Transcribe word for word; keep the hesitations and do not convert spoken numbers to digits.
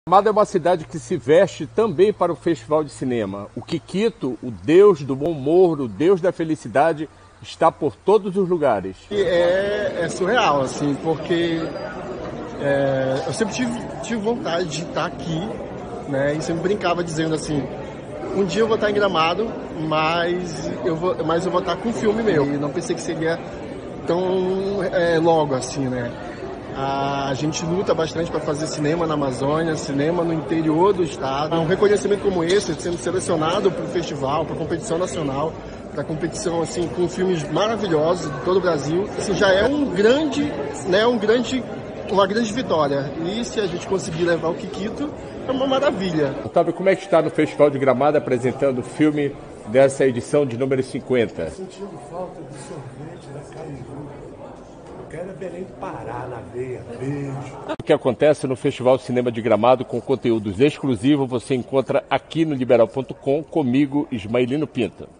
Gramado é uma cidade que se veste também para o Festival de Cinema. O Kikito, o deus do bom humor, o deus da felicidade, está por todos os lugares. É, é surreal, assim, porque é, eu sempre tive, tive vontade de estar aqui, né? E sempre brincava dizendo assim, um dia eu vou estar em Gramado, mas eu vou, mas eu vou estar com um filme meu. E não pensei que seria tão é, logo assim, né? A gente luta bastante para fazer cinema na Amazônia, cinema no interior do estado. Um reconhecimento como esse, sendo selecionado para o festival, para a competição nacional, para a competição assim, com filmes maravilhosos de todo o Brasil, assim, já é um grande, né, um grande, uma grande vitória. E se a gente conseguir levar o Kikito, é uma maravilha. Otávio, como é que está no Festival de Gramado apresentando o filme dessa edição de número cinquenta? Estou sentindo falta de sorvete da Cariju. Quero Belém parar na veia, beijo. O que acontece no Festival Cinema de Gramado com conteúdos exclusivos você encontra aqui no liberal ponto com comigo, Ismaelino Pinto.